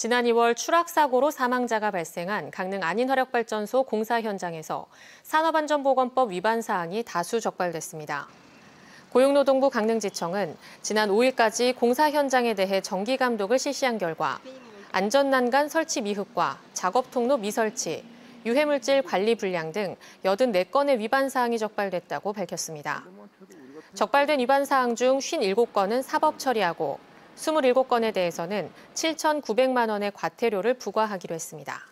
지난 2월 추락사고로 사망자가 발생한 강릉 안인화력발전소 공사 현장에서 산업안전보건법 위반 사항이 다수 적발됐습니다. 고용노동부 강릉지청은 지난 5일까지 공사 현장에 대해 정기 감독을 실시한 결과 안전난간 설치 미흡과 작업 통로 미설치, 유해물질 관리 불량 등 84건의 위반 사항이 적발됐다고 밝혔습니다. 적발된 위반 사항 중 57건은 사법 처리하고 27건에 대해서는 7,900만 원의 과태료를 부과하기로 했습니다.